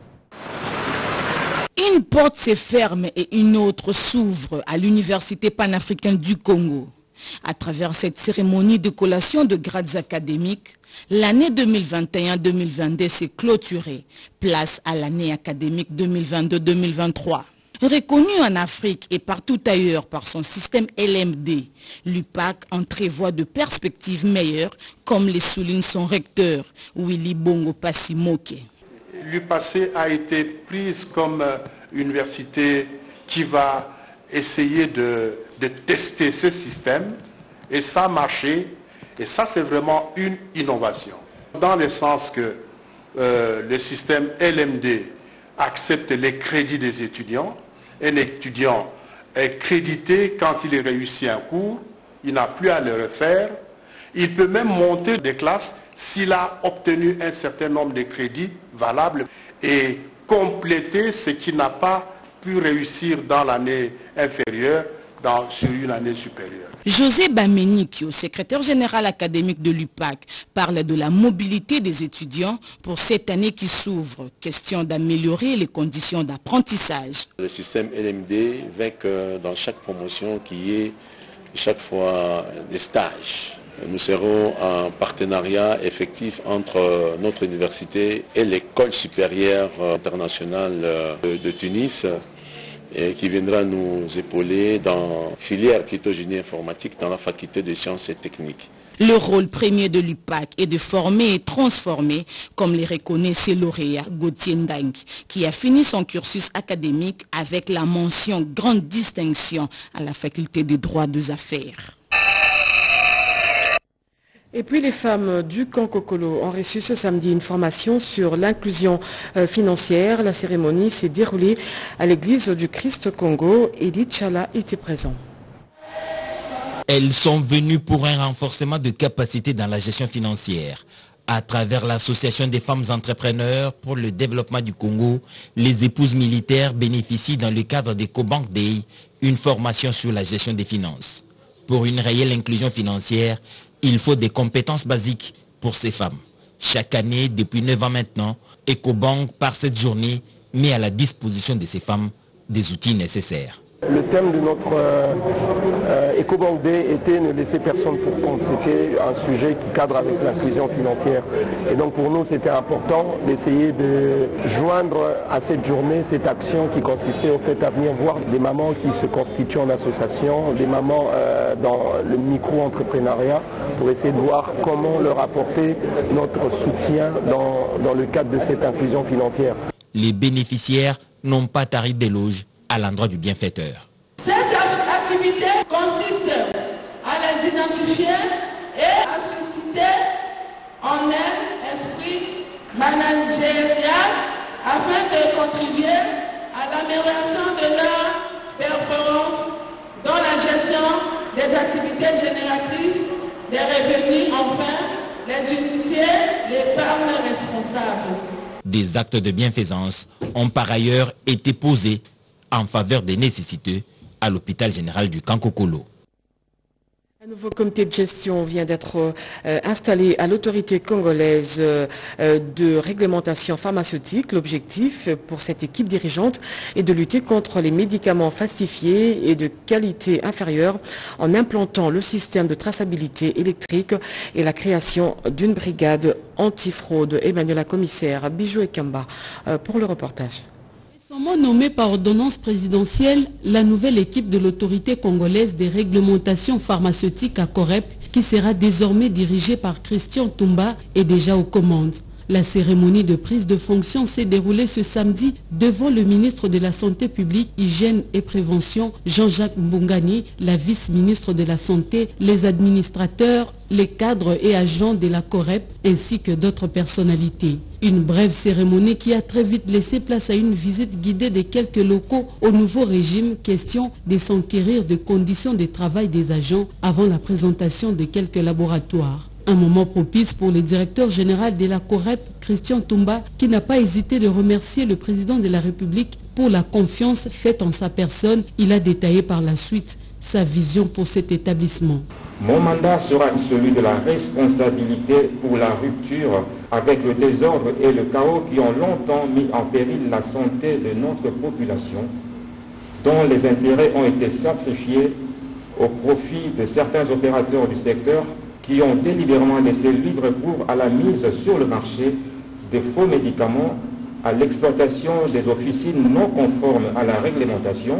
Speaker 3: Une porte se ferme et une autre s'ouvre à l'Université panafricaine du Congo. À travers cette cérémonie de collation de grades académiques, l'année deux mille vingt et un deux mille vingt-deux s'est clôturée. Place à l'année académique deux mille vingt-deux deux mille vingt-trois. Reconnu en Afrique et partout ailleurs par son système L M D, l'U P A C entrevoit de perspectives meilleures, comme les souligne son recteur, Willy Bongo Passimoke.
Speaker 4: L'U P A C a été prise comme université qui va essayer de, de tester ce système, et ça a marché, et ça c'est vraiment une innovation. Dans le sens que euh, le système L M D accepte les crédits des étudiants. Un étudiant est crédité quand il réussit un cours, il n'a plus à le refaire. Il peut même monter des classes s'il a obtenu un certain nombre de crédits valables et compléter ce qui n'a pas pu réussir dans l'année inférieure, dans, sur une année supérieure.
Speaker 3: José Bamenikio, secrétaire général académique de l'U P A C, parle de la mobilité des étudiants pour cette année qui s'ouvre. Question d'améliorer les conditions d'apprentissage.
Speaker 5: Le système L M D veut que dans chaque promotion qu'il y ait chaque fois des stages. Nous serons en partenariat effectif entre notre université et l'école supérieure internationale de Tunis, et qui viendra nous épauler dans la filière plutôt génie informatique dans la faculté de sciences et techniques.
Speaker 3: Le rôle premier de l'U P A C est de former et transformer, comme les reconnaît ses lauréats Gauthier Ndang, qui a fini son cursus académique avec la mention grande distinction à la faculté des droits des affaires.
Speaker 1: Et puis les femmes du Kankokolo ont reçu ce samedi une formation sur l'inclusion financière. La cérémonie s'est déroulée à l'église du Christ Congo. Edith Chala était présent.
Speaker 7: Elles sont venues pour un renforcement de capacité dans la gestion financière. À travers l'association des femmes entrepreneurs pour le développement du Congo, les épouses militaires bénéficient dans le cadre des Cobank Day une formation sur la gestion des finances. Pour une réelle inclusion financière, il faut des compétences basiques pour ces femmes. Chaque année, depuis neuf ans maintenant, EcoBank, par cette journée, met à la disposition de ces femmes des outils nécessaires.
Speaker 8: Le thème de notre euh, EcoBank Day était ne laisser personne pour compte. C'était un sujet qui cadre avec l'inclusion financière. Et donc pour nous, c'était important d'essayer de joindre à cette journée cette action qui consistait au fait à venir voir des mamans qui se constituent en association, des mamans euh, dans le micro-entrepreneuriat, pour essayer de voir comment leur apporter notre soutien dans, dans le cadre de cette inclusion financière.
Speaker 7: Les bénéficiaires n'ont pas tari d'éloges à l'endroit du bienfaiteur.
Speaker 24: Cette activité consiste à les identifier et à susciter en elles esprit managérial afin de contribuer à l'amélioration de leur performance dans la gestion des activités génératrices des revenus, enfin les initier l'épargne responsable. responsables.
Speaker 7: Des actes de bienfaisance ont par ailleurs été posés en faveur des nécessiteux à l'hôpital général du Kankokolo.
Speaker 1: Un nouveau comité de gestion vient d'être euh, installé à l'autorité congolaise euh, de réglementation pharmaceutique. L'objectif pour cette équipe dirigeante est de lutter contre les médicaments falsifiés et de qualité inférieure en implantant le système de traçabilité électrique et la création d'une brigade antifraude. Emmanuel la commissaire Bijou Ekamba euh, pour le reportage.
Speaker 9: Récemment nommée par ordonnance présidentielle, la nouvelle équipe de l'autorité congolaise des réglementations pharmaceutiques à Corep, qui sera désormais dirigée par Christian Toumba, est déjà aux commandes. La cérémonie de prise de fonction s'est déroulée ce samedi devant le ministre de la Santé publique, Hygiène et Prévention, Jean-Jacques Mbungani, la vice-ministre de la Santé, les administrateurs, les cadres et agents de la Corep, ainsi que d'autres personnalités. Une brève cérémonie qui a très vite laissé place à une visite guidée de quelques locaux au nouveau régime, question de s'enquérir des conditions de travail des agents avant la présentation de quelques laboratoires. Un moment propice pour le directeur général de la Corep, Christian Toumba, qui n'a pas hésité de remercier le président de la République pour la confiance faite en sa personne. Il a détaillé par la suite sa vision pour cet établissement.
Speaker 11: Mon mandat sera celui de la responsabilité pour la rupture avec le désordre et le chaos qui ont longtemps mis en péril la santé de notre population, dont les intérêts ont été sacrifiés au profit de certains opérateurs du secteur qui ont délibérément laissé libre cours à la mise sur le marché de faux médicaments, à l'exploitation des officines non conformes à la réglementation,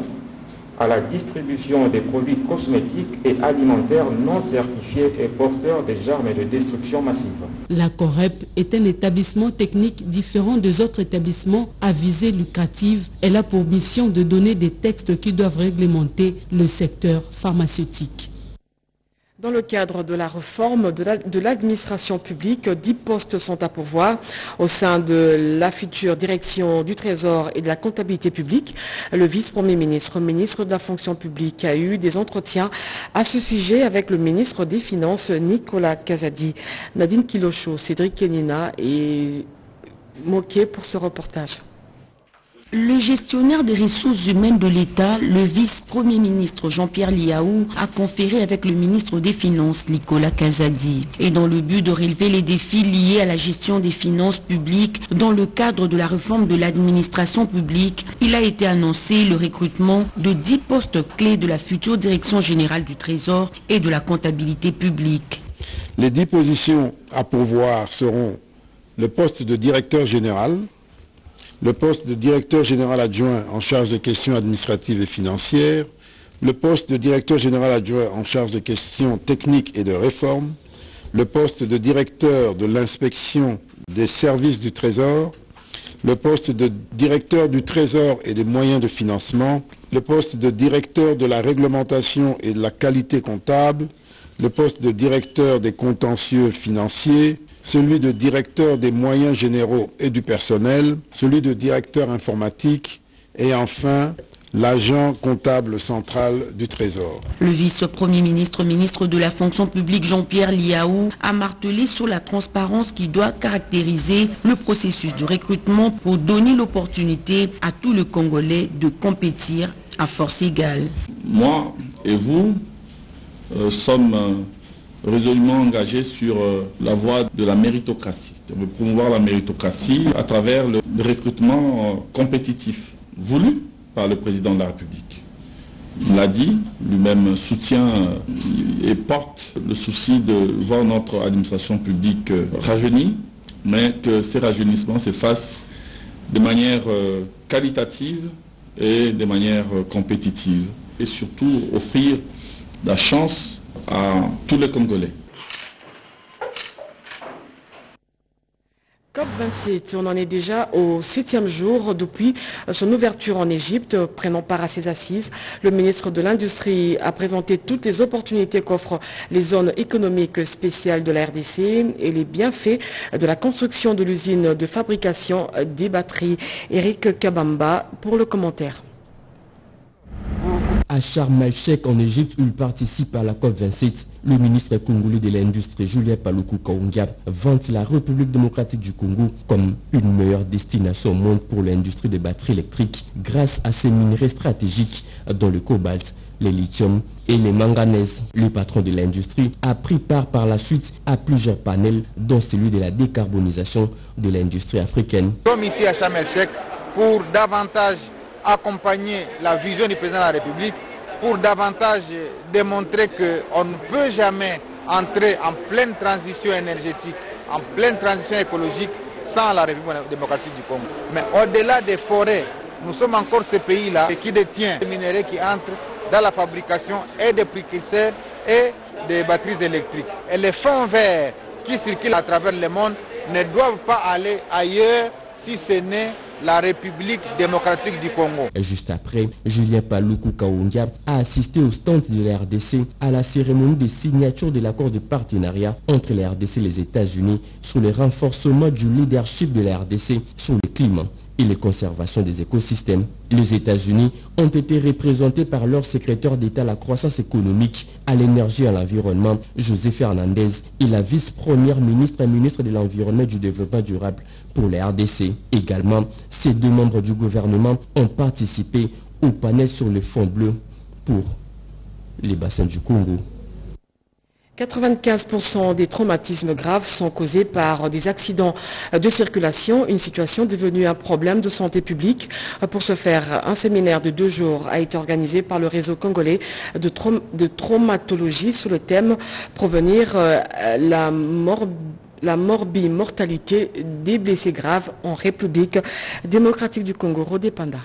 Speaker 11: à la distribution des produits cosmétiques et alimentaires non certifiés et porteurs des armes de destruction massive.
Speaker 9: La Corep est un établissement technique différent des autres établissements à visée lucrative. Elle a pour mission de donner des textes qui doivent réglementer le secteur pharmaceutique.
Speaker 1: Dans le cadre de la réforme de l'administration publique, dix postes sont à pourvoir au sein de la future direction du Trésor et de la comptabilité publique. Le vice-premier ministre, ministre de la fonction publique, a eu des entretiens à ce sujet avec le ministre des Finances, Nicolas Kazadi. Nadine Kilocho, Cédric Kenina et Moquet pour ce reportage.
Speaker 12: Le gestionnaire des ressources humaines de l'État, le vice-premier ministre Jean-Pierre Liaou, a conféré avec le ministre des Finances, Nicolas Kazadi. Et dans le but de relever les défis liés à la gestion des finances publiques dans le cadre de la réforme de l'administration publique, il a été annoncé le recrutement de dix postes clés de la future direction générale du Trésor et de la comptabilité publique.
Speaker 13: Les dix positions à pourvoir seront le poste de directeur général, le poste de directeur général adjoint en charge des questions administratives et financières, le poste de directeur général adjoint en charge des questions techniques et de réforme, le poste de directeur de l'inspection des services du Trésor, le poste de directeur du Trésor et des moyens de financement, le poste de directeur de la réglementation et de la qualité comptable, le poste de directeur des contentieux financiers, celui de directeur des moyens généraux et du personnel, celui de directeur informatique et enfin l'agent comptable central du Trésor.
Speaker 12: Le vice-premier ministre, ministre de la fonction publique Jean-Pierre Liaou a martelé sur la transparence qui doit caractériser le processus de recrutement pour donner l'opportunité à tous les Congolais de compétir à force égale.
Speaker 15: Moi et vous euh, sommes... Euh, résolument engagé sur la voie de la méritocratie. On veut promouvoir la méritocratie à travers le recrutement compétitif voulu par le président de la République. Il l'a dit, lui-même soutient et porte le souci de voir notre administration publique rajeunie, mais que ces rajeunissements s'effacent de manière qualitative et de manière compétitive. Et surtout offrir la chance à tous les Congolais.
Speaker 1: COP vingt-sept, on en est déjà au septième jour depuis son ouverture en Égypte, prenant part à ses assises. Le ministre de l'Industrie a présenté toutes les opportunités qu'offrent les zones économiques spéciales de la R D C et les bienfaits de la construction de l'usine de fabrication des batteries. Eric Kabamba pour le commentaire.
Speaker 2: À
Speaker 14: à Sharm el-Sheikh en Égypte où il participe à la COP vingt-sept. Le ministre congolais de l'Industrie, Julien Paluku Kahongya, vante la République démocratique du Congo comme une meilleure destination au monde pour l'industrie des batteries électriques grâce à ses minerais stratégiques dont le cobalt, les lithium et les manganèses. Le patron de l'industrie a pris part par la suite à plusieurs panels, dont celui de la décarbonisation de l'industrie africaine.
Speaker 16: Nous sommes ici à Sharm el-Sheikh pour davantage accompagner la vision du président de la République, pour davantage démontrer qu'on ne peut jamais entrer en pleine transition énergétique, en pleine transition écologique sans la République démocratique du Congo. Mais au-delà des forêts, nous sommes encore ce pays-là qui détient les minéraux qui entrent dans la fabrication et des précurseurs et des batteries électriques. Et les fonds verts qui circulent à travers le monde ne doivent pas aller ailleurs si ce n'est la République démocratique du Congo.
Speaker 14: Et juste après, Julien Paluku Kahongya a assisté au stand de la R D C à la cérémonie de signature de l'accord de partenariat entre la R D C et les États-Unis sur le renforcement du leadership de la R D C sur le climat et la conservation des écosystèmes. Les États-Unis ont été représentés par leur secrétaire d'État à la croissance économique, à l'énergie et à l'environnement, José Fernandez, et la vice-première ministre et ministre de l'Environnement et du Développement durable pour la R D C. Également, ces deux membres du gouvernement ont participé au panel sur le fond bleu pour les bassins du Congo.
Speaker 1: quatre-vingt-quinze pour cent des traumatismes graves sont causés par des accidents de circulation, une situation devenue un problème de santé publique. Pour ce faire, un séminaire de deux jours a été organisé par le réseau congolais de, traum de traumatologie sur le thème « Provenir euh, la mort la morbimortalité des blessés graves en République démocratique du Congo ». Rodé Panda.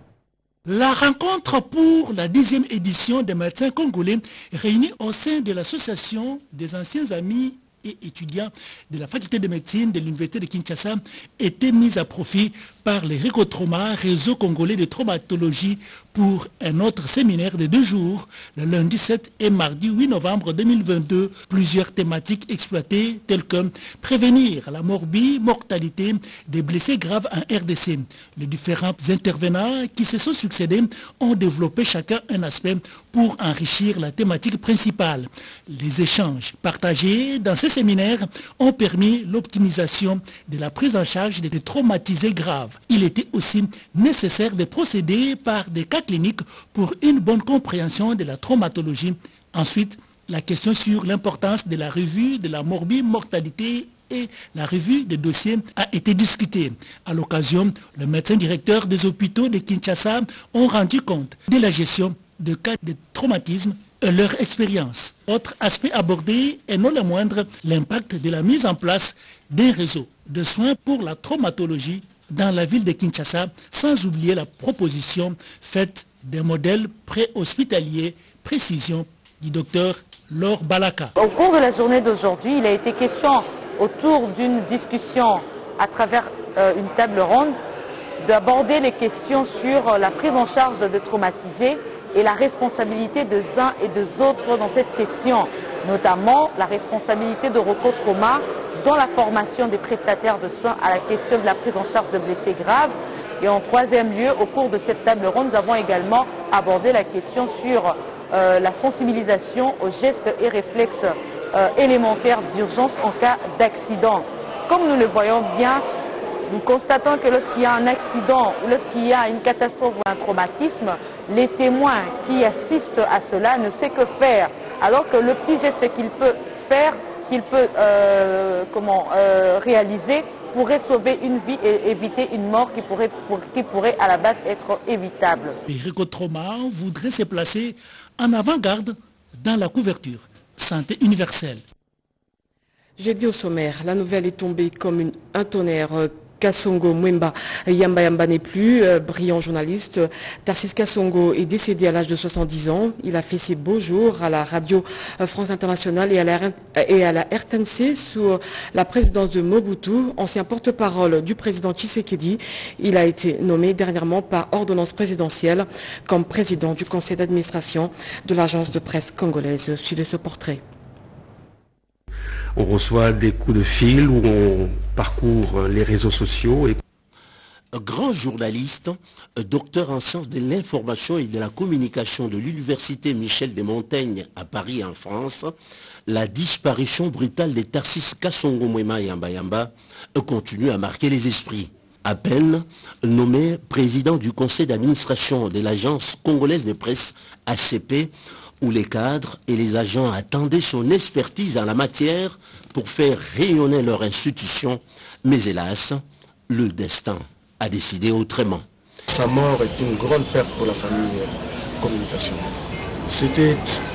Speaker 17: La rencontre pour la dixième édition des médecins congolais réunis au sein de l'association des anciens amis et étudiants de la faculté de médecine de l'université de Kinshasa était mise à profit par les Récotrauma, réseau congolais de traumatologie, pour un autre séminaire de deux jours, le lundi sept et mardi huit novembre deux mille vingt-deux. Plusieurs thématiques exploitées telles que prévenir la morbimortalité des blessés graves en R D C. Les différents intervenants qui se sont succédés ont développé chacun un aspect pour enrichir la thématique principale. Les échanges partagés dans ces séminaires ont permis l'optimisation de la prise en charge des traumatisés graves. Il était aussi nécessaire de procéder par des cas cliniques pour une bonne compréhension de la traumatologie. Ensuite, la question sur l'importance de la revue de la morbimortalité et la revue des dossiers a été discutée. À l'occasion, le médecin directeur des hôpitaux de Kinshasa ont rendu compte de la gestion de cas de traumatisme et leur expérience. Autre aspect abordé, et non le moindre, l'impact de la mise en place d'un réseau de soins pour la traumatologie dans la ville de Kinshasa, sans oublier la proposition faite des modèles pré-hospitaliers, précision du docteur Laure Balaka.
Speaker 18: Au cours de la journée d'aujourd'hui, il a été question autour d'une discussion à travers euh, une table ronde d'aborder les questions sur la prise en charge de traumatisés et la responsabilité des uns et des autres dans cette question, notamment la responsabilité de Récotrauma dans la formation des prestataires de soins à la question de la prise en charge de blessés graves. Et en troisième lieu, au cours de cette table ronde, nous avons également abordé la question sur euh, la sensibilisation aux gestes et réflexes euh, élémentaires d'urgence en cas d'accident. Comme nous le voyons bien, nous constatons que lorsqu'il y a un accident ou lorsqu'il y a une catastrophe ou un traumatisme, les témoins qui assistent à cela ne savent que faire. Alors que le petit geste qu'il peut faire, qu'il peut euh, comment, euh, réaliser, pourrait sauver une vie et éviter une mort qui pourrait, pour, qui pourrait à la base être évitable.
Speaker 17: Récotrauma voudrait se placer en avant-garde dans la couverture santé universelle.
Speaker 1: J'ai dit au sommaire, la nouvelle est tombée comme une, un tonnerre. Kassongo Mwemba Yamba Yamba n'est plus, euh, brillant journaliste. Tarsis Kassongo est décédé à l'âge de soixante-dix ans. Il a fait ses beaux jours à la radio France Internationale et à la, et à la R T N C sous la présidence de Mobutu, ancien porte-parole du président Tshisekedi. Il a été nommé dernièrement par ordonnance présidentielle comme président du conseil d'administration de l'agence de presse congolaise. Suivez ce portrait.
Speaker 25: On reçoit des coups de fil où on parcourt les réseaux sociaux. Et...
Speaker 6: Grand journaliste, docteur en sciences de l'information et de la communication de l'Université Michel de Montaigne à Paris en France, la disparition brutale de Tarcisse Kasongo Mwema Yamba Yamba continue à marquer les esprits. À peine nommé président du conseil d'administration de l'agence congolaise de presse A C P, où les cadres et les agents attendaient son expertise en la matière pour faire rayonner leur institution, mais hélas, le destin a décidé autrement.
Speaker 19: Sa mort est une grande perte pour la famille communication. C'était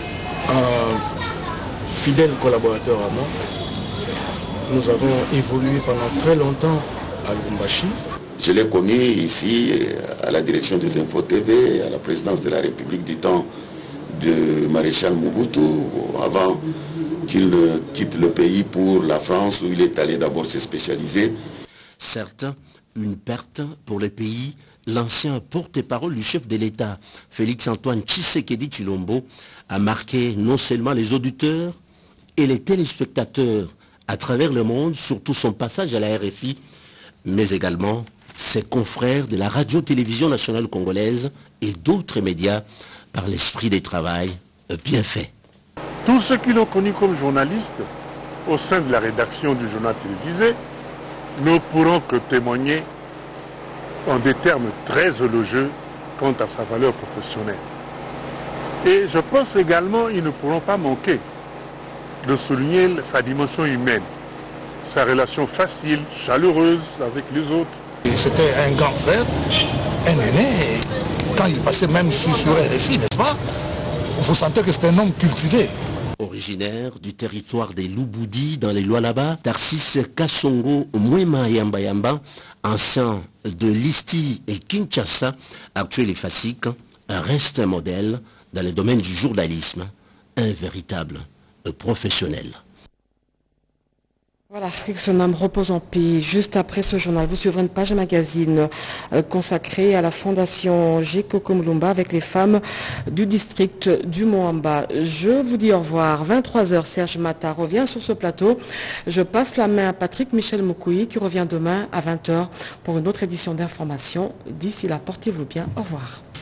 Speaker 19: un fidèle collaborateur à moi. Nous avons évolué pendant très longtemps à Lubumbashi.
Speaker 20: Je l'ai connu ici à la direction des Infos T V, à la présidence de la République du temps de Maréchal Mobutu, avant qu'il ne quitte le pays pour la France où il est allé d'abord se spécialiser.
Speaker 6: Certes, une perte pour le pays, l'ancien porte-parole du chef de l'État, Félix-Antoine Tshisekedi Tshilombo, a marqué non seulement les auditeurs et les téléspectateurs à travers le monde, surtout son passage à la R F I, mais également ses confrères de la radio-télévision nationale congolaise et d'autres médias par l'esprit des travail bien fait.
Speaker 4: Tous ceux qui l'ont connu comme journaliste au sein de la rédaction du journal télévisé ne pourront que témoigner en des termes très élogieux quant à sa valeur professionnelle. Et je pense également qu'ils ne pourront pas manquer de souligner sa dimension humaine, sa relation facile, chaleureuse avec les autres.
Speaker 22: C'était un grand frère, un aîné, quand il passait même sur, sur R F I, n'est-ce pas? Vous sentez que c'est un homme cultivé.
Speaker 6: Originaire du territoire des Louboudi dans les Lualaba, Tarcisse Kasongo Mwema Yamba Yamba, ancien de Listi et Kinshasa, actuel et Fasik, reste un modèle dans le domaine du journalisme, un véritable professionnel.
Speaker 1: Voilà, que son âme repose en paix. Juste après ce journal, vous suivrez une page magazine euh, consacrée à la fondation Jekoko Mulumba avec les femmes du district du Moamba. Je vous dis au revoir. vingt-trois heures, Serge Mata revient sur ce plateau. Je passe la main à Patrick Michel Moukoui qui revient demain à vingt heures pour une autre édition d'information. D'ici là, portez-vous bien. Au revoir.